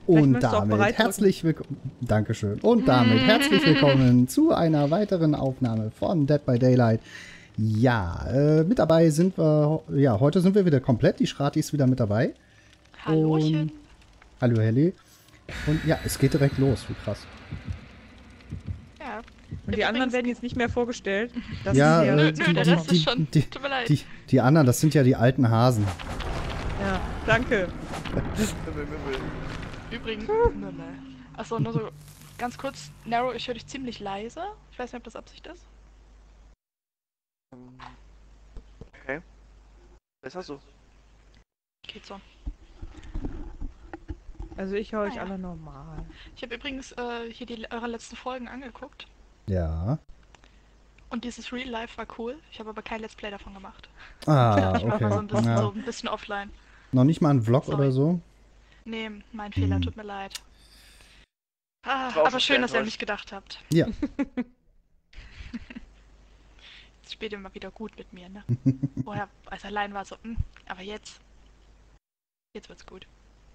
Und damit herzlich willkommen. Dankeschön. Und damit herzlich willkommen zu einer weiteren Aufnahme von Dead by Daylight. Ja, mit dabei sind wir. Ja, heute sind wir wieder komplett. Die Schrati ist wieder mit dabei. Hallöchen. Und, hallo, Helly. Und ja, es geht direkt los. Wie krass. Ja. Und die anderen werden jetzt nicht mehr vorgestellt. Das Ja, Nö, der Rest ist schon. Tut mir leid. Die anderen, das sind ja die alten Hasen. Ja, danke. Übrigens, achso, nur so ganz kurz, Nero, ich höre dich ziemlich leise. Ich weiß nicht, ob das Absicht ist. Okay. Besser so. Geht so. Also ich höre euch alle normal. Ich habe übrigens hier eure letzten Folgen angeguckt. Ja. Und dieses Real Life war cool. Ich habe aber kein Let's Play davon gemacht. Ah, Ich war okay. mal so Ja. ein bisschen offline. Noch nicht mal ein Vlog Sorry. oder so? Nee, mein Fehler, tut mir leid. Ah, Ich war auch aber schon schön, sehr dass ihr an enttäuscht. mich gedacht habt. Ja. Jetzt spielt ihr mal wieder gut mit mir, ne? Vorher, als allein war so, aber jetzt wird's gut.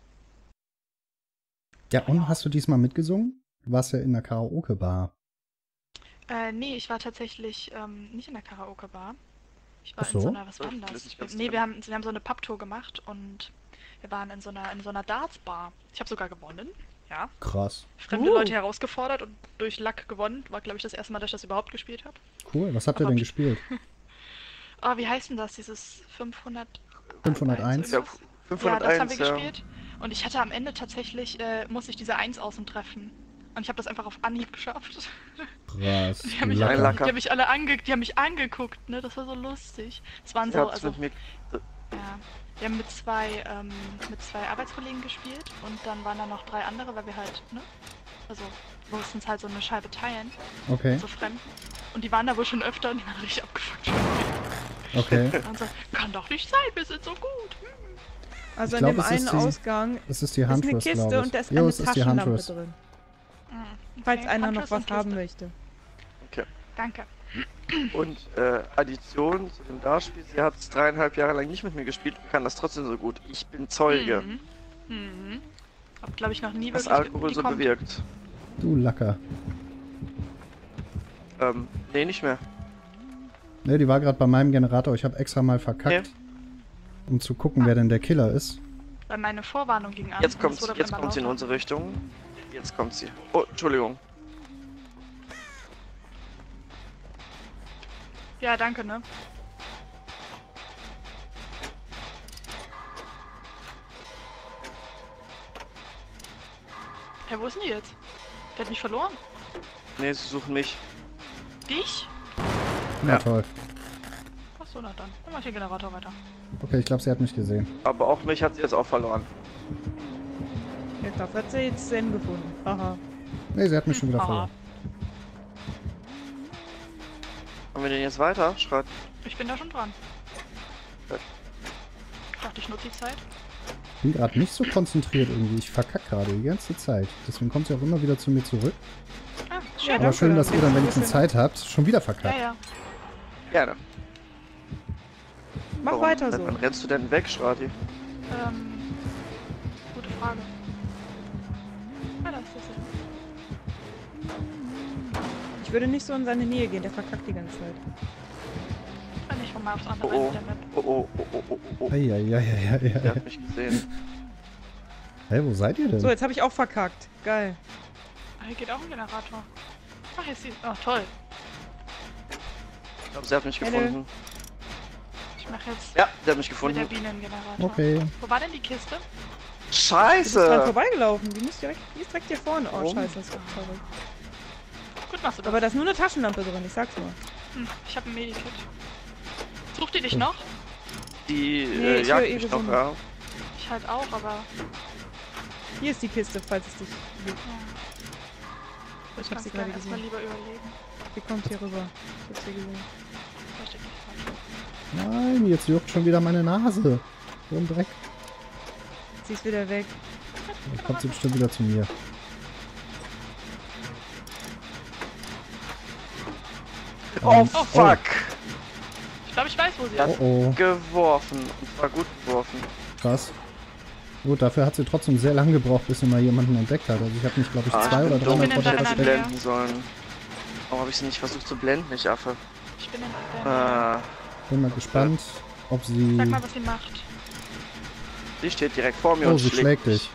Ja, und hast du diesmal mitgesungen? Du warst ja in der Karaoke-Bar. Nee, ich war tatsächlich nicht in der Karaoke-Bar. Ich war Ach so? in so einer, was war denn Das das? ist nicht ganz Nee, drin. wir haben so eine Pubtour gemacht und wir waren in so einer Darts-Bar. Ich habe sogar gewonnen, ja. Krass. Fremde Leute herausgefordert und durch Luck gewonnen. War, glaube ich, das erste Mal, dass ich das überhaupt gespielt habe. Cool. Was habt ihr denn gespielt? Oh, wie heißt denn das? Dieses 500... 501? Ja, Ja, 501, das haben wir ja. gespielt. Und ich hatte am Ende tatsächlich, musste ich diese 1 außen treffen. Und ich habe das einfach auf Anhieb geschafft. Krass. Die haben mich, Ein Lecker. Lacker. die haben mich alle die haben mich angeguckt, ne? Das war so lustig. Es waren so, Ihr habt's also, mit mir. ja, wir haben mit zwei Arbeitskollegen gespielt und dann waren da noch 3 andere, weil wir halt, ne? Also, wir mussten uns halt so eine Scheibe teilen, Okay, so Fremden. Und die waren da wohl schon öfter und die waren richtig abgefuckt. okay. Und so, kann doch nicht sein, wir sind so gut. Also Ich in glaub, dem es ist einen die- Ausgang Es ist die ist eine Huntress, Kiste glaube ich. und da ist Jo, eine es ist die Taschenlampe Huntress. drin. Mhm, Falls okay, einer noch Huntress was und haben Kiste. möchte. Okay. Danke. Und Addition zu dem Dartspiel, sie hat es 3,5 Jahre lang nicht mit mir gespielt und kann das trotzdem so gut. Ich bin Zeuge, Hab, glaube ich, noch nie was wirklich Alkohol so gekonnt. bewirkt. Du Lacker. Nee, nicht mehr. Ne, die war gerade bei meinem Generator. Ich habe extra mal verkackt, um zu gucken, wer denn der Killer ist. Weil meine Vorwarnung ging an. Jetzt und kommt es wurde auf jetzt einmal kommt sie in lauter. unsere Richtung. Jetzt kommt sie. Oh, Entschuldigung. Ja, danke, ne? Ja, wo ist denn die jetzt? Der hat mich verloren. Nee, sie suchen mich. Dich? Na Ja. toll. Achso, na dann. Dann mach ich den Generator weiter. Okay, ich glaube, sie hat mich gesehen. Aber auch mich hat sie jetzt auch verloren. Ja, dafür hat sie jetzt Zen gefunden. Haha. Ne, sie hat mich schon wieder Aha. verloren. Haben wir den jetzt weiter? Schreit. Ich bin da schon dran. Gut. Ich dachte, ich nutze die Zeit. Ich bin gerade nicht so konzentriert irgendwie. Ich verkacke gerade die ganze Zeit. Deswegen kommt sie auch immer wieder zu mir zurück. Ah, schön. Ja, Aber danke. schön, dass ihr dann, wenn ihr Bisschen- Zeit habt, schon wieder Ja, verkackt. ja. Gerne. Mach Warum? weiter so. Wann rennst du denn weg, Schrati? Gute Frage. Ah, da ist das ja. Ich würde nicht so in seine Nähe gehen, der verkackt die ganze Zeit. Kann ich von mal aufs Oh andere oh. Ende der Map. Oh oh oh oh oh oh. Eieieiei. Der hat mich gesehen. Hey, wo seid ihr denn? So, jetzt habe ich auch verkackt. Geil. Ah, hier geht auch ein Generator. Ach, jetzt sieht. Oh, toll. Ich glaube, sie hat mich Hallo. gefunden. Ich mache jetzt Ja, sie hat mich mit der gefunden. Biene einen Generator. Okay. Wo war denn die Kiste? Du bist dran Scheiße! vorbeigelaufen. Die ist direkt hier vorne. Oh, Warum? scheiße, das ist verrückt. Gut machst du das. Aber da ist nur eine Taschenlampe drin, ich sag's nur. Ich habe ein Medikit. Sucht die dich noch? Die Nee, ich jagt höre ihre mich noch, Summe. ja. Ich halt auch, aber. Hier ist die Kiste, falls es dich gibt. Ja. Ich Ich hab kann sie es gerne gerade erstmal gesehen. lieber überlegen. Die kommt hier rüber. Ich hab sie gesehen. Vielleicht steht nicht falsch. Nein, jetzt juckt schon wieder meine Nase. So ein Dreck. Sie ist wieder weg. Jetzt kommt sie bestimmt wieder zu mir. Oh fuck! Ich glaube, ich weiß, wo sie Ja. ist. Oh oh. Geworfen. Und zwar gut geworfen. Krass. Gut, dafür hat sie trotzdem sehr lange gebraucht, bis sie mal jemanden entdeckt hat. Also ich habe mich, glaube ich, zwei oder dumm. dreimal Ich bin vor der in deiner versteckt. Nähe. Blenden sollen. Warum habe ich sie nicht versucht zu blenden, ich Affe? Ich bin in der Bin mal gespannt, ob sie... Sag mal, was sie macht. Sie steht direkt vor mir Oh, und sie schlägt dich.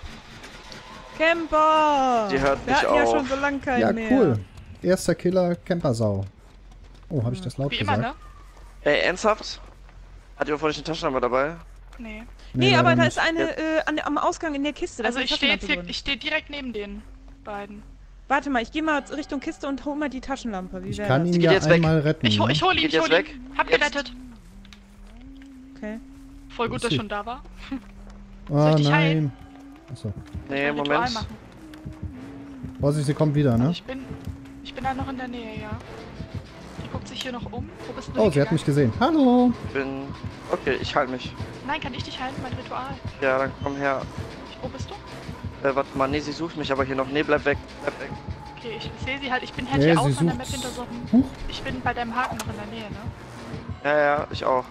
Camper! Die hört Wir nicht hatten ja auf. schon so lange keinen Ja, mehr. cool. Erster Killer, Campersau. Oh, habe ich das laut Wie gesagt? immer, ne? Ey, ernsthaft? Hat ihr vorhin eine Taschenlampe dabei? Nee. Nee, aber leider da nicht. ist eine am Ausgang in der Kiste. Da Also ist ich eine stehe Taschenlampe drin. ich steh direkt neben den beiden. Warte mal, ich gehe mal Richtung Kiste und hol mal die Taschenlampe. Wie Ich wär kann das? ihn geht ja jetzt weg. einmal retten. Ich hol ne? ihn, Geht ich jetzt hol weg? ihn. Hab Jetzt. gerettet. Okay. Voll Wo gut, ist dass sie? schon da war. Oh ich dich nein. heilen? Achso. Nee, Ein Ritual Moment. machen. Vorsicht, sie kommt wieder, ne? Ich bin da noch in der Nähe, ja. Die guckt sich hier noch um. Wo bist du Oh, sie hat hingegangen? mich gesehen. Hallo. Ich bin... Okay, ich halte mich. Nein, kann ich dich heilen? Mein Ritual. Ja, dann komm her. Wo bist du? Warte mal, nee, sie sucht mich aber hier noch. Nee, bleib weg. Bleib weg. Okay, ich sehe sie halt. Ich bin Nee, halt hier sie außen an der sucht- Map hinter so einem... Huch. Ich bin bei deinem Haken noch in der Nähe, ne? Ja, ja, ich auch.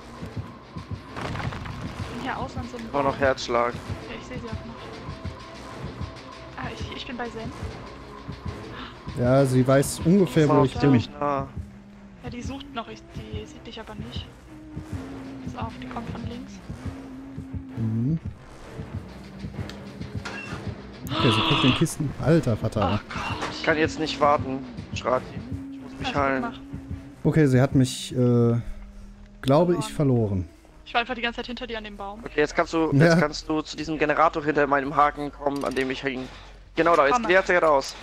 Ich bin hier außen an so einem... Immer noch Herzschlag. Ja, ich sehe sie auch noch. Ah, ich bin bei Zen. Ja, sie weiß ungefähr, wo War ich bin. ziemlich nah. Ja, die sucht noch. Die sieht dich aber nicht. Pass auf, die kommt von links. Mhm. Okay, sie guckt in Kisten. Alter Vater. Oh Gott. Ich kann jetzt nicht warten, Schrati. Ich muss mich Alles gut heilen. gemacht. Okay, sie hat mich, glaube ich, verloren. Ich war einfach die ganze Zeit hinter dir an dem Baum. Okay, jetzt kannst du Ja. zu diesem Generator hinter meinem Haken kommen, an dem ich hing. Genau da, jetzt Komm geh jetzt raus.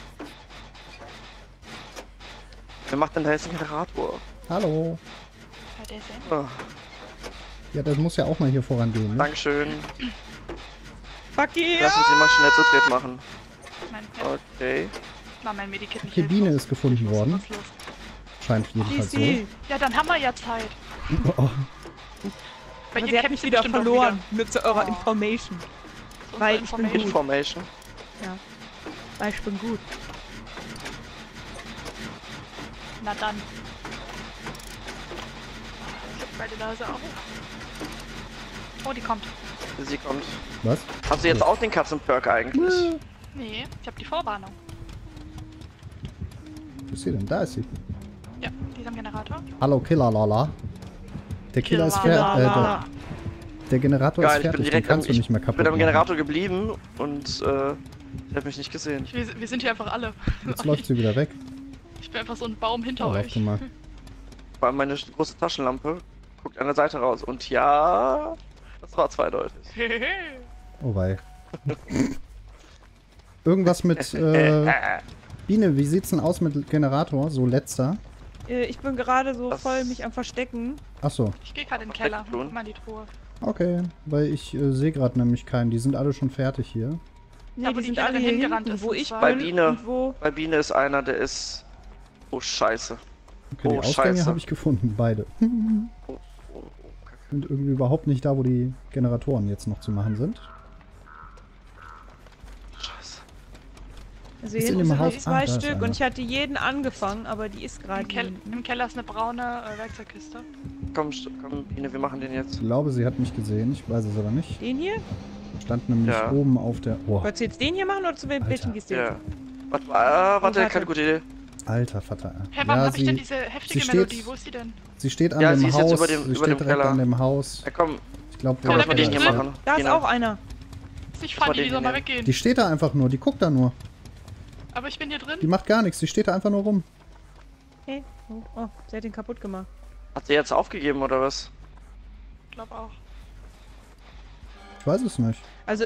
Wer macht denn da jetzt einen Generator? Hallo. Ja, der Zen. Oh, Ja, das muss ja auch mal hier vorangehen, ne? Dankeschön. Fuck you! Lassen Sie mal schnell zu dritt machen. Ja, Okay. war mein Medikit nicht Okay, Biene hilflos. ist gefunden Ich wusste, worden. was los. Scheint jedenfalls so. DC. Ja, dann haben wir ja Zeit. Oh, Bei Aber ihr sie hat kämpft mich sie wieder bestimmt auch verloren. wieder. Nur zu eurer Oh. Information. So Weil unsere ich bin Information. Information. Ja. Weil ich bin gut. Na dann. Ich hab beide Nase auf. Oh, die kommt. Sie kommt. was? Hast du jetzt auch den Katzenperk eigentlich? Nee, ich hab die Vorwarnung. Wo ist sie denn? Da ist sie. Ja, die ist am Generator. Hallo, Killalala. Der Killer ist Killalala. fertig. Der Generator Geil, ist ich bin fertig, den direkt kannst du nicht mehr ich kaputt bin am machen. Generator geblieben und ich hab mich nicht gesehen. Wir sind hier einfach alle. Jetzt läuft sie wieder weg. Ich bin einfach so ein Baum hinter Oh, euch. warte mal. Vor allem meine große Taschenlampe guckt an der Seite raus und ja, das war zweideutig. Oh wei. Irgendwas mit, Biene, wie sieht's denn aus mit Generator? So letzter? Ich bin gerade so Das- voll mich am Verstecken. Achso, Ich gehe gerade in den Keller. Wegtun. Guck mal in die Truhe. okay. Weil ich sehe gerade nämlich keinen. Die sind alle schon fertig hier. Nee, Ja, wo die die sind Killerin alle hier hingerannt hinten, ist, wo und ich zwar- Bei bin Biene. und wo... Bei Biene ist einer, der ist... Oh, scheiße. Okay, Oh, die Ausgänge scheiße. habe ich gefunden, beide. Oh, oh, Kacke. Sind irgendwie überhaupt nicht da, wo die Generatoren jetzt noch zu machen sind. Scheiße. Also Ist hier in hinten dem sind noch Haus- 2 da ist Stück einer. und ich hatte jeden angefangen, aber die ist gerade hier hinten. Im Keller ist eine braune Werkzeugkiste. Komm, komm, Biene, wir machen den jetzt. Ich glaube, sie hat mich gesehen. Ich weiß es aber nicht. Den hier? Stand nämlich Ja. oben auf der... Oh, Wolltest du jetzt den hier machen oder zu welchem Alter. gehst du jetzt? Ja. Warte, warte. keine gute Idee. alter Vater. Hä, warum Ja, habe ich denn sie, diese heftige steht- Melodie? Wo ist die denn? sie steht an Ja, dem sie ist jetzt Haus. über dem- Sie über steht dem direkt Keller. an dem Haus. Ja, komm, Ich glaube, komm, lass mal bin den ich hier drin? machen. Da ist Biene. auch einer. Ist nicht mal funny, den die soll hier mal nehmen. weggehen. Die steht da einfach nur. Die guckt da nur. Aber ich bin hier drin. Die macht gar nichts. Die steht da einfach nur rum. Hey. Oh, sie hat den kaputt gemacht. Hat sie jetzt aufgegeben oder was? Ich glaube auch. Ich weiß es nicht. Also,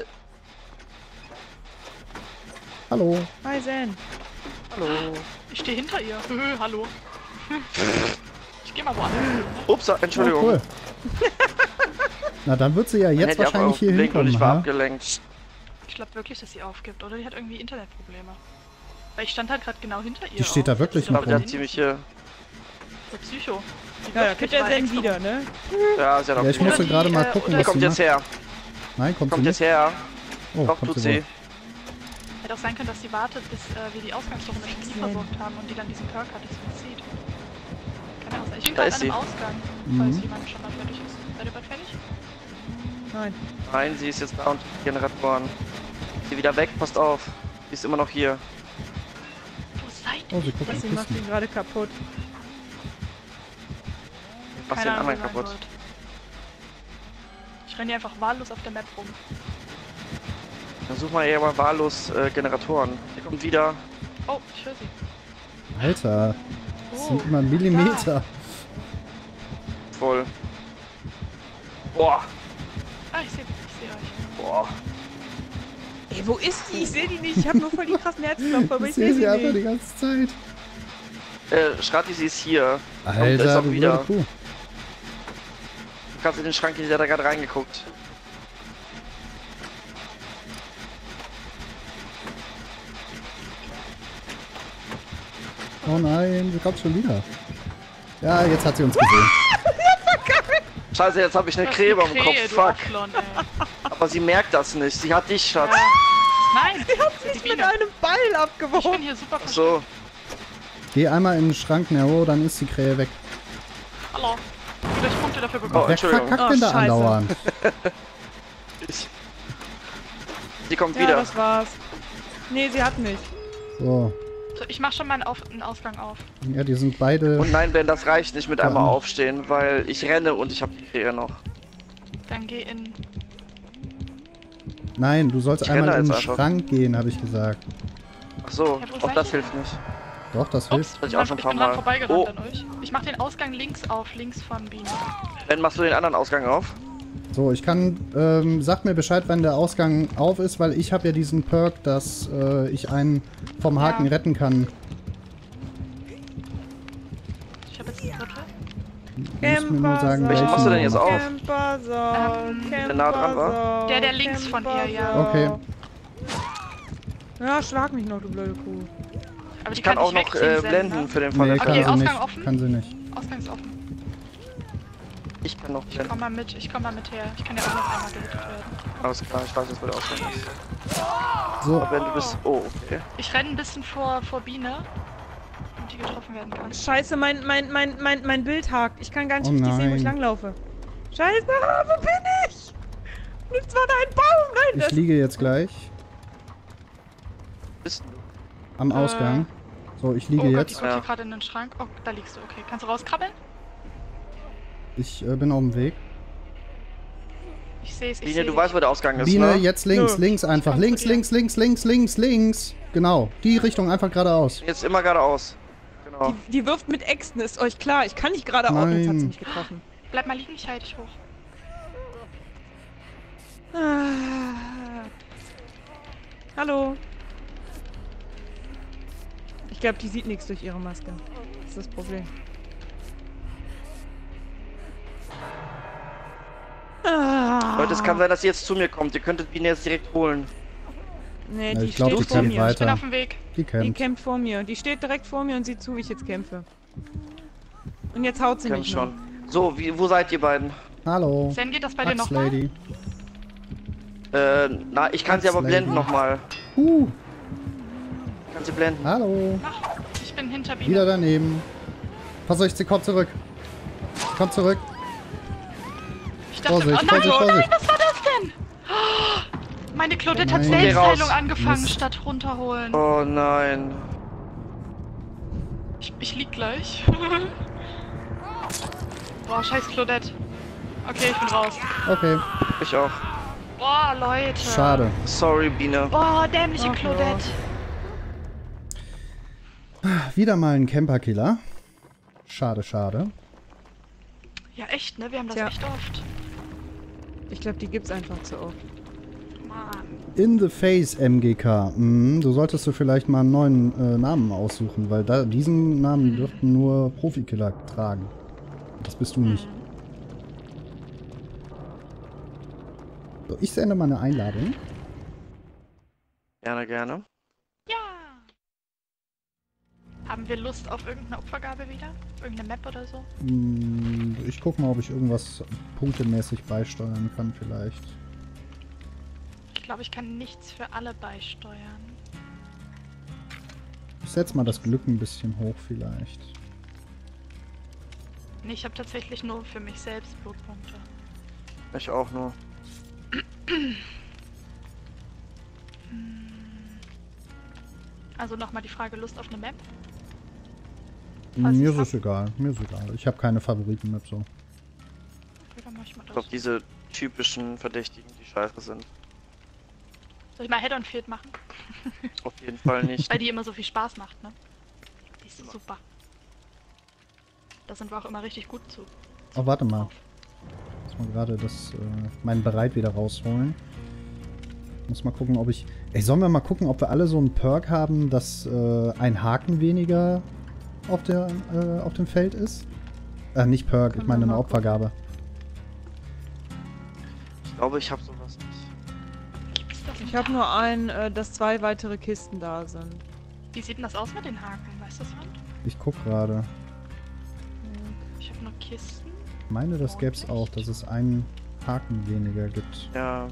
Hallo. hi Zen. Hallo. Ich stehe hinter ihr. Hallo. Ich geh mal woanders hin. Ups, Entschuldigung. Oh, cool. Na, dann wird sie ja Man jetzt hätte ja auch wahrscheinlich hier aufgelegt und hinkommen. ich war ha? abgelenkt. Ich glaube wirklich, dass sie aufgibt. Oder die hat irgendwie Internetprobleme. Weil ich stand halt gerade genau hinter ihr. Die steht da auch. wirklich Hätte noch sie Aber doch der rum. hat sehen ziemliche... müssen. So Psycho. Die Ja, da wirft kriegt mich er mal Zen extra wieder, um. ne? Ja, ist ja noch Ja, ich gut. musste die, gerade mal oder gucken, Die was kommt sie jetzt macht. her. Nein, kommt Kommt sie jetzt nicht. her. Oh, Doch, kommt tut sie sie. wohl. Hätte auch sein können, dass sie wartet, bis wir die Ausgangsstoffe mit Spiel versorgt haben und die dann diesen Perk hat, dass sie zieht. Kann ja auch sein. Ich bin Da gerade ist an einem sie. Ausgang, Mhm. falls jemand schon mal fertig ist. Seid ihr bald fertig? Nein. Nein, sie ist jetzt da und die Generatoren. Sie wieder weg, passt auf. Sie ist immer noch hier. Wo seid Oh, sie guckt Sie in macht Kisten. ihn gerade kaputt. Mach den Keine Ahnung, anderen wo ihr sein kaputt. wollt. Ich renne hier einfach wahllos auf der Map rum. Dann such mal eher mal wahllos Generatoren. Der kommt wieder. Oh, ich höre sie. Alter, das Oh, sind immer Millimeter. Voll. Boah. Ah, ich sehe euch. Boah. Ey, wo ist die? Ich sehe die nicht. Ich habe nur voll die krassen Herzklopfer, aber Ich ich sehe sehe sie sie einfach die nicht. ganze Zeit. Schrati, sie ist hier. ist Alter, auch du wieder. blöde Kuh. Du kannst in den Schrank, der hat da gerade reingeguckt. Oh nein, sie kommt schon wieder. Ja, jetzt hat sie uns gesehen. Scheiße, jetzt habe ich eine Das ist Krähe eine im Kopf. Krähe, du Fuck. Afflon, ey. Aber sie merkt das nicht. Sie hat dich, Schatz. Ja. Nein, Sie hat mich mit einem Ball ich bin abgeworfen. hier super Ach so. Geh einmal in den Schrank, Nero, dann ist die Krähe weg. Hallo. Wie viele Punkte dafür Oh, bekommen? Wer Entschuldigung. verkackt denn da Scheiße. andauernd? Sie kommt Ja, wieder. das war's. Nee, sie hat mich. So, So, ich mach schon mal einen Ausgang auf. ja, die sind beide... Und nein, Ben, das reicht nicht mit Ja. einmal aufstehen, weil ich renne und ich habe die Krähe noch. Dann geh in. Nein, du sollst Ich einmal renne in den jetzt einfach. Schrank gehen, habe ich gesagt. Ach so, Ja, wo auch seid das ihr hilft nicht. Doch, das hilft. Ups, Das ich auch schon ein ich paar bin dran Mal. vorbeigerannt Oh. an euch. Ich mach den Ausgang links auf, links von Biene. Ben, machst du den anderen Ausgang auf? So, ich kann... sag mir Bescheid, wann der Ausgang auf ist, weil ich habe ja diesen Perk, dass ich einen vom Haken Ja. retten kann. Ich habe jetzt ein Drittel. Du musst mir nur sagen, Welchen machst du denn jetzt auf? Campersau, Der nah dran war? Der links von ihr, ja. Okay. Ja, schlag mich noch, du blöde Kuh. Aber die Ich kann auch nicht noch wegziehen, blenden ne? für den Fall Nee, der kann Okay, sie Fälle. Ausgang nicht. offen? Kann sie nicht. Ausgang ist offen. Ich kann noch Ich blenden. komm mal mit, her. Ich kann ja auch noch einmal gerettet werden. Alles klar, ich weiß jetzt, wo der Ausgang ist. So, Aber Ben, du bist... Oh, okay. Ich renne ein bisschen vor Biene, damit die getroffen werden kann. Scheiße, mein Bild hakt. Ich kann gar nicht Oh richtig sehen, wo ich nein. langlaufe. Scheiße, wo bin ich? Das war da ein Baum. Nein, ich das... liege jetzt gleich Bist du? am Ausgang. So, ich liege Oh Gott, die jetzt. kommt Ja. hier gerade in den Schrank. Oh, da liegst du, okay. Kannst du rauskrabbeln? Ich bin auf dem Weg. Ich sehe es, ich Biene, sehe du weißt, wo der Ausgang ist, Biene, ne? jetzt links, Nö. links einfach. komm Links, zu dir. links, links, links, links, links. Genau, die Richtung einfach geradeaus. Jetzt immer geradeaus. Genau. Die wirft mit Äxten, ist euch klar. Ich kann nicht geradeaus, jetzt hat sie Nein. mich getroffen. Bleib mal liegen, ich halte dich hoch. Ah. Hallo. Ich glaube, die sieht nichts durch ihre Maske. Das ist das Problem. Ah. Leute, es kann sein, dass sie jetzt zu mir kommt. Ihr könntet Biene jetzt direkt holen. Nee, Ja, die ich glaub, steht die vor kämpft mir. Ich bin weiter. auf dem Weg. Die Die kämpft. kämpft vor mir. Die steht direkt vor mir und sieht zu, wie ich jetzt kämpfe. Und jetzt haut sie Kämpft mich schon. noch. So, wo seid ihr beiden? Hallo. Sen, geht das bei dir Max nochmal? Lady. Na, ich kann sie aber Lady. blenden nochmal. Uh, Ich kann sie blenden. hallo. Ich bin hinter Biene. Wieder daneben. Vorsicht, sie kommt zurück. Kommt zurück. Ich dachte, Vorsicht, oh nein, Vorsicht, oh nein, Vorsicht. was war das denn? Oh, meine Claudette hat Nein. Geh Selbstheilung raus. angefangen, Mist. statt runterholen. Oh nein. Ich lieg gleich. Boah, scheiß Claudette. Okay, ich bin raus. Okay, Ich auch. Boah, Leute. schade. Sorry, Biene. Boah, dämliche Ach, Claudette. Wieder mal ein Camperkiller. Schade, schade. Ja, echt, ne? Wir haben das Tja. echt oft. Ich glaube, die gibt's einfach zu oft. Mann. In the Face MGK. Du solltest du vielleicht mal einen neuen Namen aussuchen, weil diesen Namen dürften nur Profikiller tragen. Das bist du nicht. So, ich sende mal eine Einladung. Gerne, gerne. Ja. Haben wir Lust auf irgendeine Opfergabe wieder? Irgendeine Map oder so? Ich guck mal, ob ich irgendwas punktemäßig beisteuern kann vielleicht. Ich glaube, ich kann nichts für alle beisteuern. Ich setze mal das Glück ein bisschen hoch vielleicht. Nee, ich habe tatsächlich nur für mich selbst Blutpunkte. Ich auch nur. Also nochmal die Frage, Lust auf eine Map? Mir ich ist es egal. Mir ist egal. Ich habe keine Favoriten-Map so. Okay, dann mach ich mal Ich das. glaube, diese typischen Verdächtigen, die scheiße sind. Soll ich mal Head on Field machen? Auf jeden Fall nicht. Weil die immer so viel Spaß macht, ne? Die ist super. Da sind wir auch immer richtig gut zu. Oh, warte mal. drauf. Muss mal gerade meinen Bereit wieder rausholen. Muss mal gucken, ob ich... Ey, sollen wir mal gucken, ob wir alle so einen Perk haben, dass ein Haken weniger auf dem Feld ist? Nicht Perk, ich Können meine wir eine mal Opfergabe. Ich glaube, ich habe sowas nicht. Gibt's das Ich habe nur einen, dass 2 weitere Kisten da sind. Wie sieht denn das aus mit den Haken? Weißt du das, Hand? Ich guck gerade. Ich habe nur Kisten. Ich meine, das gäbe es auch, dass es einen Haken weniger gibt. Ja,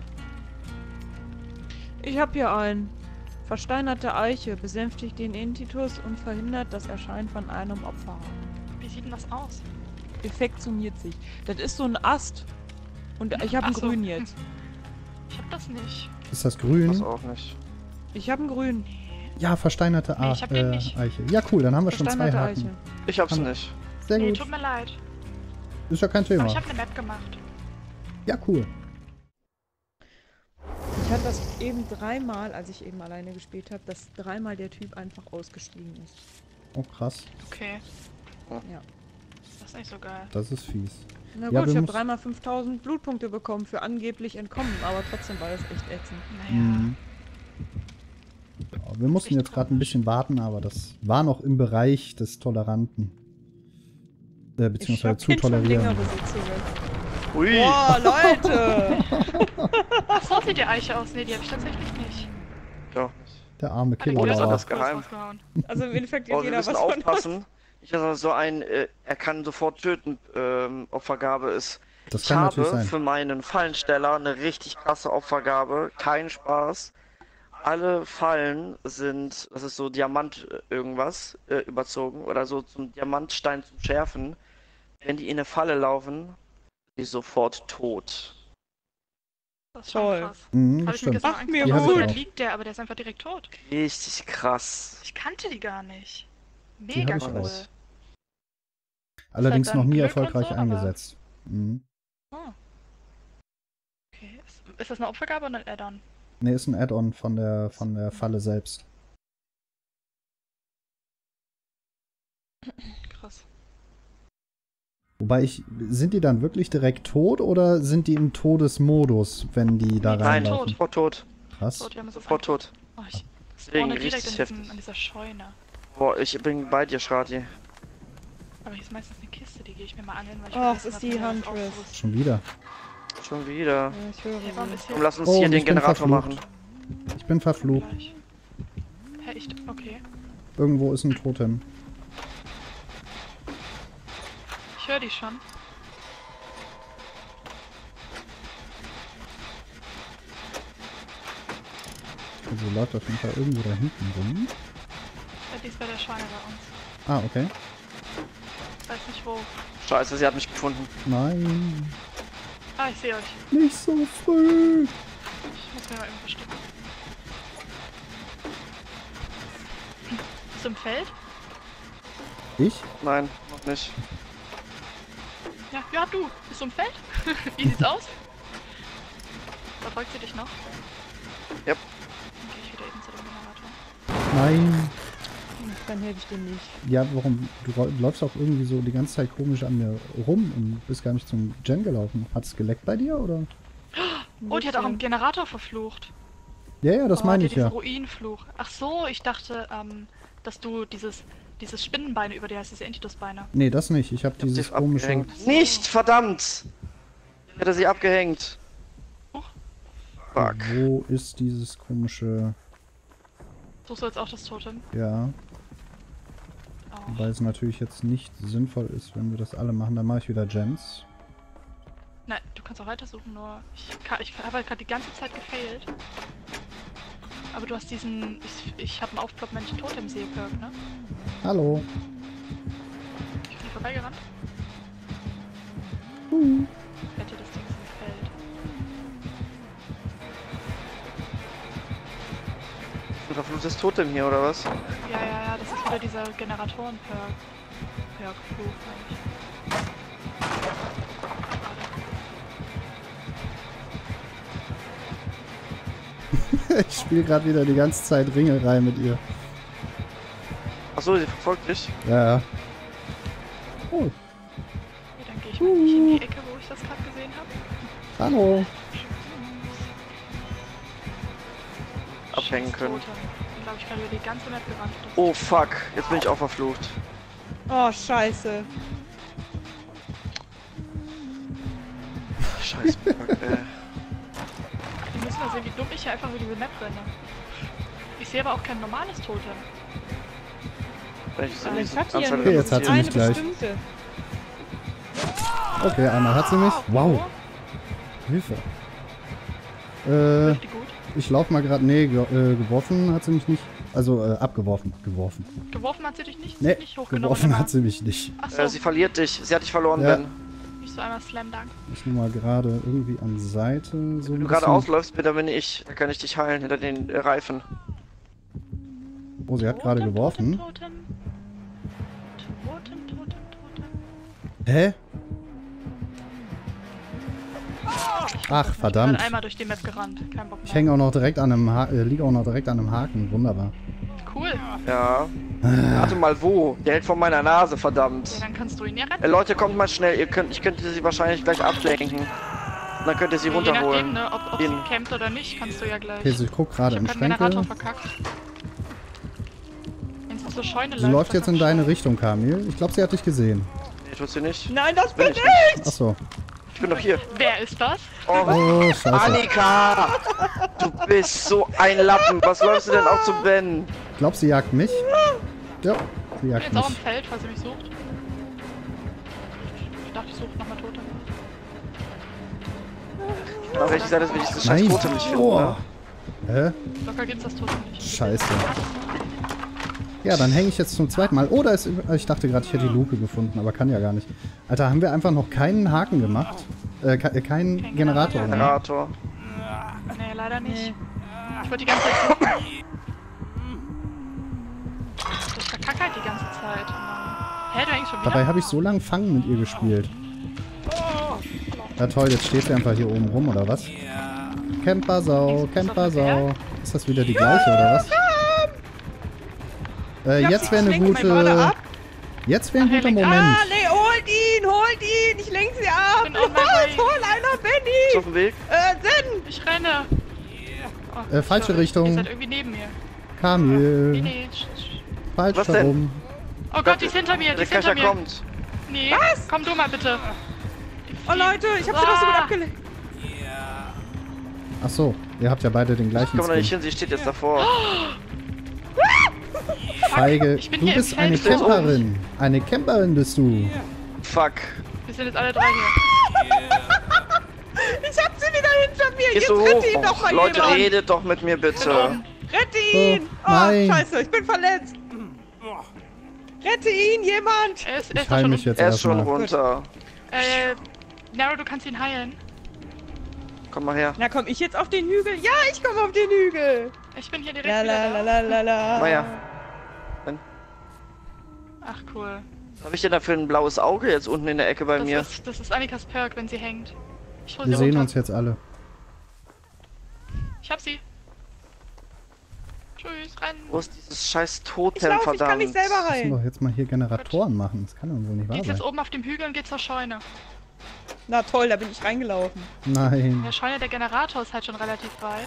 Ich habe hier einen. Versteinerte Eiche besänftigt den Entitus und verhindert das Erscheinen von einem Opfer. Wie sieht denn das aus? Effekt summiert sich. Das ist so ein Ast. Und ich habe einen Ach so. grün jetzt. Ich hab das nicht. Ist das grün? das auch nicht. Ich habe einen grün. Nee. Ja, versteinerte Nee, ich hab den nicht. Eiche. Ja, cool, dann haben wir schon 2 Versteinerte Haken. Eiche. Ich hab's Haben- nicht. Sehr Nee, gut. tut mir leid. Ist ja kein Thema. Aber ich habe eine Map gemacht. Ja, cool. Ich hatte das eben 3-mal, als ich eben alleine gespielt habe, dass 3-mal der Typ einfach ausgestiegen ist. Oh, krass. Okay. Ja. Das ist nicht so geil. Das ist fies. Na Ja, gut, wir ich habe muss- 3-mal 5000 Blutpunkte bekommen für angeblich entkommen, aber trotzdem war das echt ätzend. Naja. Mhm. Ja, wir mussten Echt jetzt gerade ein komisch. bisschen warten, aber das war noch im Bereich des Toleranten. Ich Beziehungsweise hab zu den schon länger tolerieren. besitzt jetzt. Ui! Boah, Leute! Ach so sieht die Eiche aus. Nee, die habe ich tatsächlich nicht. Ich auch nicht. Der arme Hat der Oh, das ist Killerlauer. alles geheim. rausgehauen. Also im Endeffekt Oh, jetzt wir jeder müssen was von uns. aufpassen. Nicht, dass er so ein, er kann sofort töten, Opfergabe ist. Das Ich kann natürlich habe sein. für meinen Fallensteller eine richtig krasse Opfergabe. Kein Spaß. Alle Fallen sind, das ist so Diamant irgendwas, überzogen. Oder so zum Diamantstein zum Schärfen. Wenn die in eine Falle laufen, sind die sofort tot. Das ist schon Toll. krass. Mhm, Hab das ich mir stimmt. gestern Ach, mir angeguckt. gut. Dann liegt der, aber der ist einfach direkt tot. Richtig krass. Ich kannte die gar nicht. Die Mega hab ich cool. auch. Allerdings dann noch nie Glück und erfolgreich so, aber- eingesetzt. Mhm. Oh. Okay. Ist das eine Opfergabe oder ein Add-on? Ne, ist ein Add-on von der Falle selbst. Krass. Wobei sind die dann wirklich direkt tot oder sind die im Todesmodus, wenn die da Nee, Nein, reinlaufen? sofort tot. Krass. Tot, wir haben so Sofort tot. Oh, ich Deswegen spawne direkt richtig in heftig. an dieser Scheune. Boah, ich bin bei dir, Schrati. Aber hier ist meistens eine Kiste, die gehe ich mir mal an, weil ich Ach, vergessen es ist hab, die mir das Huntress. aufzurüsten. Schon wieder. Schon wieder. Ja, ich höre Ja, warum sie. ist Komm, hier lass uns Oh, hier und den ich bin Generator verflucht. machen. Ich bin verflucht. gleich? Hä, echt? Okay. Irgendwo ist ein Totem. Ich höre die schon. Also läuft auf jeden Fall irgendwo da hinten rum. Ja, die ist bei der Scheune bei uns. Ah, okay. Ich weiß nicht wo. Scheiße, sie hat mich gefunden. Nein. Ah, ich sehe euch. Nicht so früh. Ich muss mir mal eben verstecken. Bist du im Feld? Ich? Nein, noch nicht. Ja, ja, du. Bist du im Feld? Wie sieht's aus? Verfolgt sie dich noch? Yep. Dann gehe ich wieder eben zu dem Generator. Nein. Dann helfe ich dir nicht. Ja, warum? Du läufst auch irgendwie so die ganze Zeit komisch an mir rum und bist gar nicht zum Gen gelaufen. Hat's geleckt bei dir, oder? Oh, die hat auch einen Generator verflucht. Ja, das Oh, meine die ich hat diesen ja. Ruinenfluch. Ach so, ich dachte, dass du dieses Spinnenbeine über dir hast, diese Entitus-Beine. Nee, das nicht. Ich habe Ich hab sie dieses komische... abgehängt. Nicht, verdammt! Ich hätte sie abgehängt. Huch. Fuck. Wo ist dieses komische... Suchst du jetzt auch das Totem? Ja, Oh. weil es natürlich jetzt nicht sinnvoll ist, wenn wir das alle machen. Dann mache ich wieder Gens. Nein, du kannst auch weitersuchen, nur ich habe halt gerade die ganze Zeit gefailt. Aber du hast diesen... Ich habe einen Aufplopp, wenn ich ein Totem sehe, Perk, ne? Hallo. Ich bin vorbeigerannt. Hätte das Ding im Feld. Ein verfluchtes Totem hier, oder was? Ja, das ist wieder dieser Generatoren-Perk. Perk-Fluch eigentlich. Ich spiele gerade wieder die ganze Zeit Ringelei mit ihr. Achso, sie verfolgt dich. Ja. Oh, Okay, dann gehe ich mal nicht in die Ecke, wo ich das gerade gesehen habe. hallo. Abhängen können. Ich glaube, ich kann über die ganze Map gerannt. Oh fuck, jetzt bin ich auch verflucht. Oh, scheiße. Scheiß Berg, Die müssen mal sehen, wie dumm ich hier einfach über diese Map renne. Ich sehe aber auch kein normales Totem. Ich hatte ja Okay, nur jetzt hat sie eine mich gleich. bestimmte. Okay, einmal hat sie mich. Wow. Hilfe. Trifft die gut? Ich lauf mal gerade. Nee, geworfen hat sie mich nicht. Also, abgeworfen. Geworfen. Geworfen hat sie dich nicht? Nee, Nicht hochgenommen? geworfen hat sie mich nicht. Achso, sie verliert dich. Sie hat dich verloren, Ja. Ben. nicht so einmal Slam Dunk. Ich nehme mal gerade irgendwie an Seite. So ein Wenn du bisschen. gerade ausläufst, bitte bin ich. Da kann ich dich heilen hinter den Reifen. Oh, sie hat gerade geworfen. Totem. Hä? Ach, Ich bin verdammt. einmal durch die Map gerannt. Kein Bock mehr. Ich hänge auch noch direkt an einem liege auch noch direkt an einem Haken. Wunderbar. Cool. Ja. Warte mal, wo? Der hält vor meiner Nase, verdammt. Ja, dann kannst du ihn ja retten. Leute, kommt mal schnell. Ich könnte sie wahrscheinlich gleich ablenken. Und dann könnt ihr sie Je nachdem, runterholen. ne, ob sie In. campt oder nicht, kannst du ja gleich. Okay, sie guckt gerade Ich im hab keinen Generator Schränke. verkackt. Wenn es zur Scheune Sie läuft jetzt in deine Richtung. Richtung, Kamil. Ich glaube, sie hat dich gesehen. Nee, tut sie nicht. Nein, das bin Bin ich ich! nicht. Achso. Ich bin doch hier. Wer ist das? Oh, Oh, scheiße. Annika! Du bist so ein Lappen. Was läufst du denn auch zu Ben? Ich glaube, sie jagt mich. Ja, sie Ich bin jagt jetzt auch im mich. Feld, falls ihr mich sucht. Ich dachte, ich suche nochmal Tote. Auf welcher Seite will ich das scheiß Nein. Totem nicht finden, Oh. ne? Hä? Locker gibt's das Tote nicht. Scheiße. Ja, dann hänge ich jetzt zum zweiten Mal. Oh, da ist... Ich dachte gerade, ich hätte die Luke gefunden, aber kann ja gar nicht. Alter, haben wir einfach noch keinen Haken gemacht? Keinen Generator gemacht? Generator. Nee, leider nicht. Ich wollte die ganze Zeit suchen. Ich verkacke halt die ganze Zeit. Hä, du hängst schon wieder? Dabei habe ich so lange Fangen mit ihr gespielt. Ja toll, jetzt steht sie einfach hier oben rum, oder was? Campersau, Campersau. Ist das wieder die gleiche, oder was? Jetzt wäre eine Ich lenke mal gerade gute... ab. Jetzt wäre ein Ach, guter er lenkt- Moment. Ah, nee, holt ihn! Ich lenk sie ab! Ich bin on my way. Hol einer, Ist auf Benny! dem Weg? Ich renne. Oh, Falsche sorry. Richtung. Ihr seid irgendwie neben mir. Nee, Kamil. nee. Falsch Was denn? herum. Oh Gott, die ist hinter mir, die Der ist hinter Kescher mir. kommt. Nee, komm du mal bitte. Oh Leute, ich hab sie doch so gut abgelenkt. Ach so, ihr habt ja beide den gleichen Komm da nicht Skin. hin, sie steht jetzt davor. Feige, Ich bin du hier bist im eine Feld. Camperin. Eine Camperin bist du. Fuck. Wir sind jetzt alle drei hier. Ich hab sie wieder hinter mir. Gehst Jetzt du hoch? rette ihn doch Och, mal Leute, jemand. redet doch mit mir bitte. Rette ihn! Oh, nein. Scheiße, ich bin verletzt. Rette ihn, jemand! Er ist Ich doch heile schon. mich jetzt Er ist schon erstmal. runter. Nero, du kannst ihn heilen. Komm mal her. Na, komm ich jetzt auf den Hügel? Ja, ich komme auf den Hügel. Ich bin hier direkt La la wieder la da. la la la. Mal her. Ach cool. Was habe ich denn da für ein blaues Auge jetzt unten in der Ecke bei mir? Das ist Annikas Perk, wenn sie hängt. Ich hol Wir sie sehen runter. uns jetzt alle. Ich hab sie. Tschüss, rennen. Wo ist dieses scheiß Ich Totem, lauf, ich kann mich verdammt? selber Wir müssen heilen. doch jetzt mal hier Generatoren machen. Das kann doch wohl nicht Die wahr ist jetzt sein. oben auf dem Hügel und geht zur Scheune. Na toll, da bin ich reingelaufen. Nein. Der Scheune, der Generator ist halt schon relativ weit.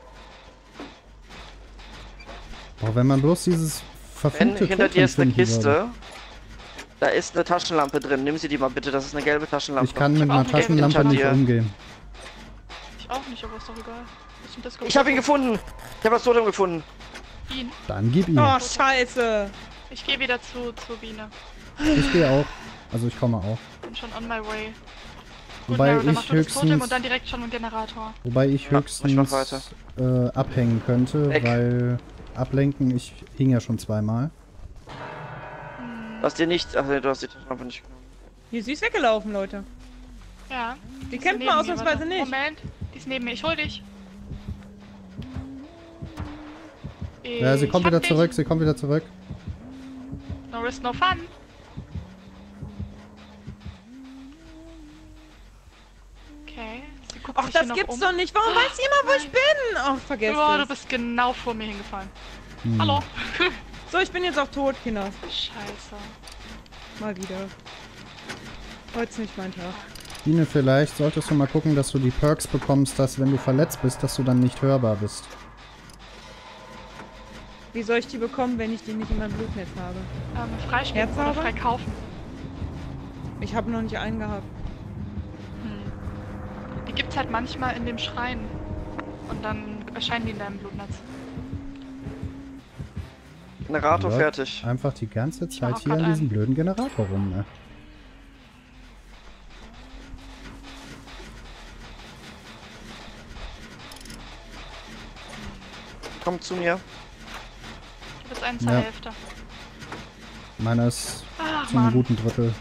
Oh, wenn man bloß dieses Ben, verfickte hinter dir Totem ist eine finden würde. Kiste. Da ist eine Taschenlampe drin. Nimm sie die mal bitte. Das ist eine gelbe Taschenlampe. Ich kann Ich mit hab einer auch eine gelbe Taschenlampe nicht hinter dir. umgehen. Ich auch nicht, aber ist doch egal. Ist ein Disco. Ich habe ihn gefunden. Ich habe das Totem gefunden. Ihn. Dann gib ihm. Oh, scheiße. Ich gehe wieder zur Biene. Ich gehe auch. Also ich komme auch. Bin schon on my way. Gut, Wobei Nero, dann ich mach du das Totem höchstens, und dann direkt schon einen Generator. wobei ich Ja, ich mach höchstens weiter. Abhängen könnte, Weg. weil ablenken, ich hing ja schon zweimal. Du hast dir nicht. Ach nee, du hast die Taschenlampe nicht genommen. Hier, sie ist weggelaufen, Leute. Ja. Die ist kennt neben man mir, ausnahmsweise warte. nicht. Moment, die ist neben mir. Ich hol dich. Ja, sie kommt wieder zurück, sie kommt wieder zurück. No risk, no fun. Okay. Sie guckt Ach, sich hier das noch gibt's um. doch nicht. Warum weiß sie immer, wo ich bin? Ach, vergesst Oh, du es. bist genau vor mir hingefallen. Hm. Hallo. So, ich bin jetzt auch tot, Kinder. Scheiße. Mal wieder. Heute ist nicht mein Tag. Biene, vielleicht solltest du mal gucken, dass du die Perks bekommst, dass wenn du verletzt bist, dass du dann nicht hörbar bist. Wie soll ich die bekommen, wenn ich die nicht in meinem Blutnetz habe? Freispielen oder Herzhaber? freikaufen. Ich habe noch nicht einen gehabt. Die gibt's halt manchmal in dem Schrein. Und dann erscheinen die in deinem Blutnetz. Generator Ja, fertig. Einfach die ganze mach Zeit auch hier an grad diesem einen. blöden Generator rum, ne? Komm zu mir. Du bist einen zur Ja. Hälfte. Meiner ist Ach, zu einem Mann. guten Drittel.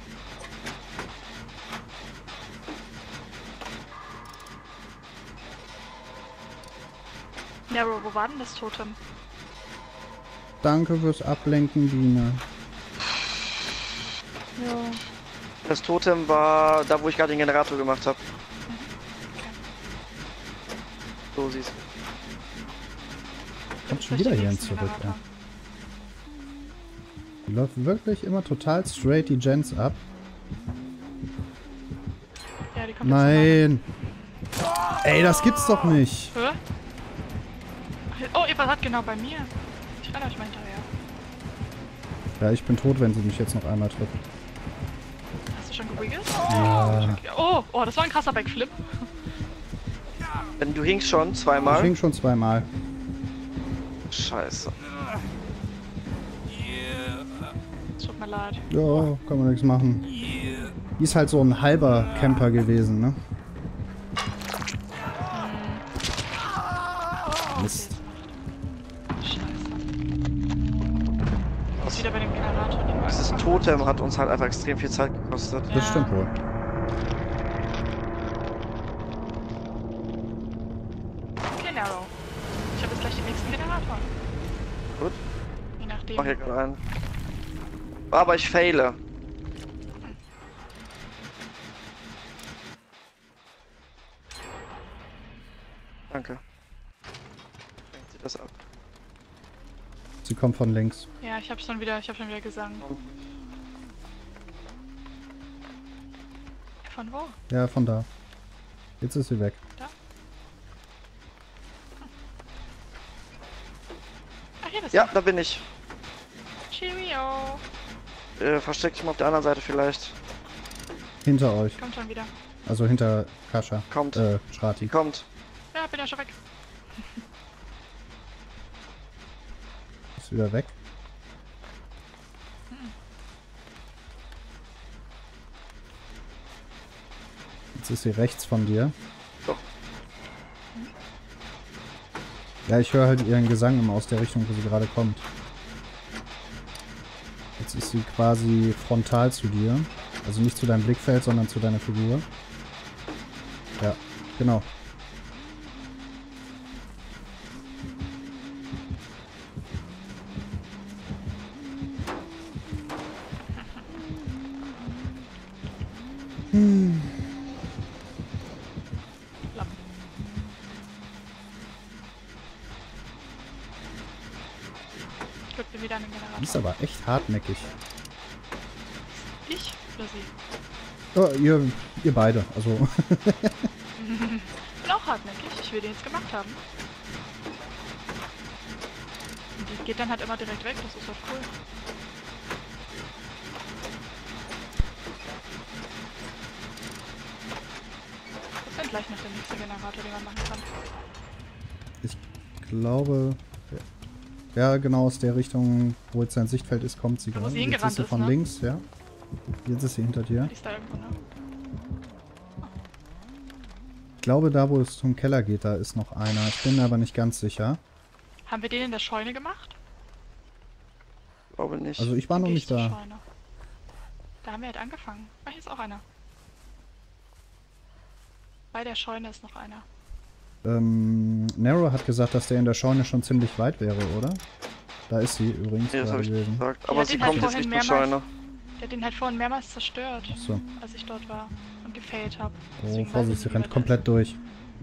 Nero, wo war denn das Totem? Danke fürs Ablenken, Biene. Ja. Das Totem war da, wo ich gerade den Generator gemacht habe. So siehst du. Kommt Jetzt schon durch wieder den hierhin nächsten zurück, ja. Generator. Die läuft wirklich immer total straight die Gens ab. Ja, die kommt Nein! Ey, das gibt's doch nicht! jetzt nochmal. Hä? Oh, ihr wart genau bei mir. Ich renne euch mal hinterher. Ja, ich bin tot, wenn sie mich jetzt noch einmal trifft. Hast du schon gewiggelt? Ja, Oh, oh, das war ein krasser Backflip. Denn du hinkst schon ich zweimal. hing schon zweimal. Scheiße. Tut mir leid. Ja, kann man nichts machen. Die ist halt so ein halber Camper gewesen, ne? Mist. Scheiße. Ist wieder bei dem Generator. Dieses Totem hat uns halt einfach extrem viel Zeit gekostet. Das stimmt wohl. Okay, Nero. Ich habe jetzt gleich den nächsten Generator. Gut. Je nachdem. Mach hier gerade einen. Aber ich faile. Danke. Lenkt sie das ab. Sie kommt von links. Ja, ich habe schon wieder Gesang. Von wo? Ja, von da. Jetzt ist sie weg. Ach, hier bist Ja, du. da bin ich. Cheerio. Versteck dich mal auf der anderen Seite vielleicht. Hinter euch. Kommt schon wieder. Also hinter Kascha. Kommt. Schrati. Kommt. Ja, bin ja schon weg. Ist wieder weg. Jetzt ist sie rechts von dir. Doch. Ja, ich höre halt ihren Gesang immer aus der Richtung, wo sie gerade kommt. Jetzt ist sie quasi frontal zu dir. Also nicht zu deinem Blickfeld, sondern zu deiner Figur. Ja, genau. Ich würde mir wieder einen Generator. Die ist aber echt hartnäckig. Ich oder sie? Oh, ihr beide. Also, Ich bin auch hartnäckig. Ich will den jetzt gemacht haben. Und die geht dann halt immer direkt weg. Das ist halt cool. Was ist denn gleich noch der nächste Generator, den man machen kann? ich glaube... Ja, genau aus der Richtung, wo jetzt sein Sichtfeld ist, kommt sie Da, wo gerade. sie Jetzt hingerannt ist sie ist, von ne? links, ja. Jetzt ist sie hinter dir. Die ist da irgendwo, ne? Ich glaube, da wo es zum Keller geht, da ist noch einer. Ich bin mir aber nicht ganz sicher. Haben wir den in der Scheune gemacht? Glaube nicht. Also ich war noch Geh ich nicht zur da. Scheune. Da haben wir halt angefangen. Ah, hier ist auch einer. Bei der Scheune ist noch einer. Nero hat gesagt, dass der in der Scheune schon ziemlich weit wäre, oder? Da ist sie übrigens Nee, das habe gerade ich gewesen. gesagt. Aber Ja, sie den halt kommt jetzt vorhin Richtung Scheune. Der hat den halt vorhin mehrmals zerstört, So. als ich dort war und gefailt habe. Oh, Vorsicht, sie rennt komplett durch.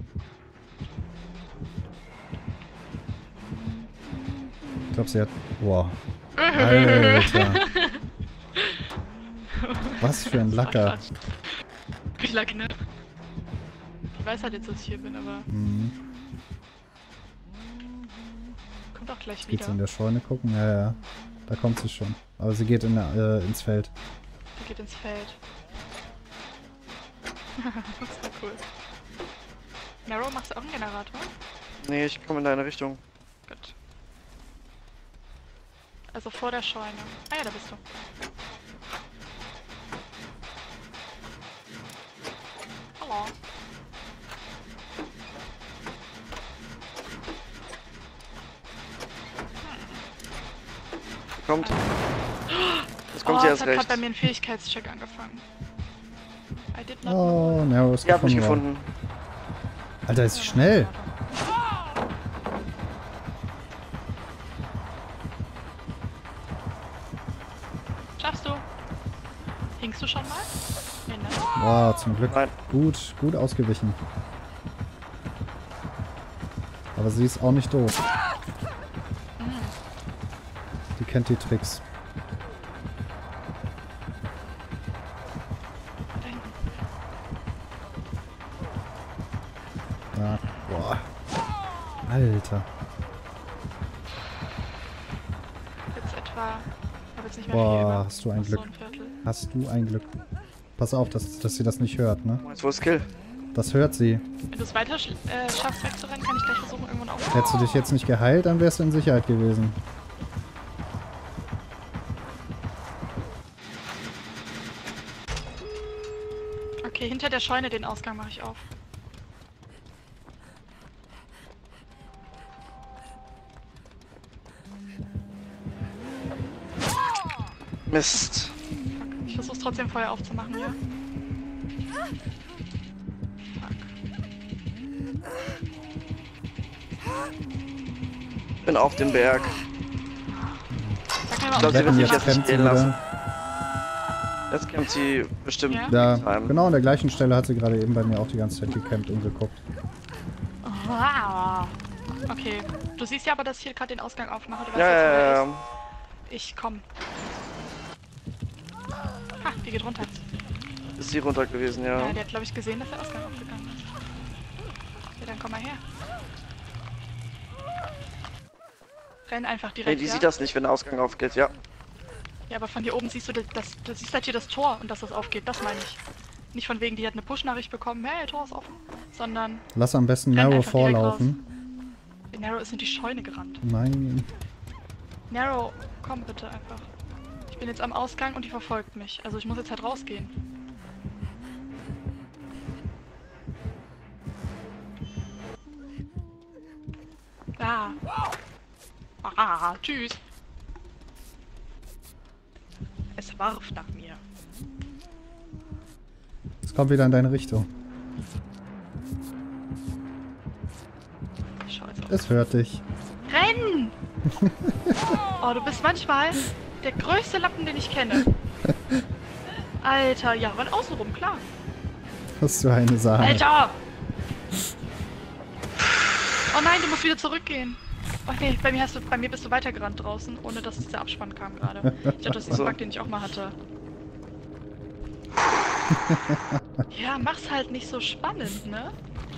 Ich glaube, sie hat... Wow. Alter. Was für ein Lacker. Ich lag, ne? Ich weiß halt jetzt, dass ich hier bin, aber Mhm. kommt auch gleich Geht wieder. sie in der Scheune gucken? Ja, ja. Da kommt sie schon. Aber sie geht ins Feld. Die geht ins Feld. Das ist cool. Nero, machst du auch einen Generator? Nee, ich komme in deine Richtung. Gut. Also vor der Scheune. Ah ja, da bist du. Hallo. Kommt. Jetzt kommt sie es erst hat gerade recht. bei mir ein Fähigkeitscheck angefangen. I did not Oh, Nero ist Ihr habt mich gefunden. gefunden. Alter, ist sie schnell. Schaffst du? Hingst du schon mal? Nee, ne? Wow, zum Glück. Nein. Gut ausgewichen. Aber sie ist auch nicht doof. Die kennt die Tricks. Da hinten. Ja. Boah. Alter. Jetzt etwa. Ich habe jetzt nicht mehr Boah, viel über. hast du ein Noch Glück. So ein Viertel. Hast du ein Glück. Pass auf, dass sie das nicht hört, ne? Jetzt wo ist Kill? Das hört sie. Wenn du es weiter schaffst wegzurennen, kann ich gleich versuchen, irgendwann auf. Hättest du dich jetzt nicht geheilt, dann wärst du in Sicherheit gewesen. Okay, hinter der Scheune den Ausgang mache ich auf. Mist. Ich versuche trotzdem Feuer aufzumachen, ja? Bin auf dem Berg. Sag mir Ich mal, glaub, sie wird Wetten, sich jetzt jetzt nicht kämpft sie gehen lassen. wieder. Jetzt kämpft sie bestimmt. Ja? Ja, Time. genau an der gleichen Stelle hat sie gerade eben bei mir auch die ganze Zeit gecampt und geguckt. Wow. Okay, du siehst ja aber, dass ich hier gerade den Ausgang aufmache. Du weißt Ja, jetzt, wo ja, der ja. ist. Ich komm. Ha, die geht runter. Ist sie runter gewesen, Ja, ja. die hat, glaube ich, gesehen, dass der Ausgang aufgegangen ist. Ja, dann komm mal her. Renn einfach direkt, Nee, die ja? sieht das nicht, wenn der Ausgang aufgeht, ja. Ja, aber von hier oben siehst du, du siehst halt hier das Tor und dass das aufgeht, das meine ich. Nicht von wegen, die hat eine Push-Nachricht bekommen, hey, Tor ist offen, sondern Lass am besten renn Nero einfach direkt vorlaufen. Nero ist in die Scheune gerannt. Nein. Nero, komm bitte einfach. Ich bin jetzt am Ausgang und die verfolgt mich. Also ich muss jetzt halt rausgehen. Ah. Ah, tschüss. Es warf nach mir. Es kommt wieder in deine Richtung. Ich schau jetzt auf. Es hört dich. Renn! Oh, du bist manchmal der größte Lappen, den ich kenne. Alter, ja, aber außenrum, klar. Hast du eine Sache? Alter! Oh nein, du musst wieder zurückgehen. Oh nee, bei mir bist du weitergerannt draußen, ohne dass dieser Abspann kam gerade. Ich dachte, das ist So. ein Bug, den ich auch mal hatte. Ja, mach's halt nicht so spannend, ne?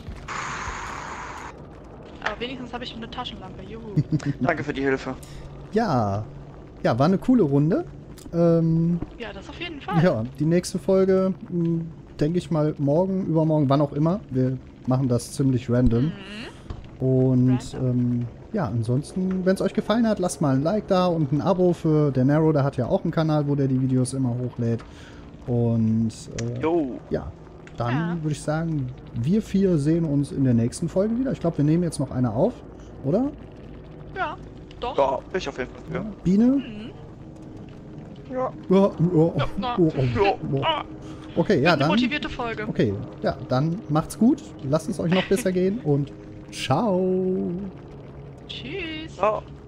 Aber wenigstens habe ich eine Taschenlampe, juhu. Danke für die Hilfe. Ja. Ja, war eine coole Runde. Ja, das auf jeden Fall. Ja, die nächste Folge, denke ich mal, morgen, übermorgen, wann auch immer. Wir machen das ziemlich random. Und ja, ansonsten, wenn es euch gefallen hat, lasst mal ein Like da und ein Abo für der Nero. Der hat ja auch einen Kanal, wo der die Videos immer hochlädt. Und Jo. ja, dann Ja. würde ich sagen, wir 4 sehen uns in der nächsten Folge wieder. Ich glaube, wir nehmen jetzt noch eine auf, oder? Ja, doch. Ja, bin ich auf jeden Fall für. Biene? Mhm. Ja. Ja, ja, Ja. Ja. Okay, ja, Eine dann. motivierte Folge. Okay, ja, dann macht's gut. Lasst es euch noch besser gehen und Ciao. Tschüss. Ciao.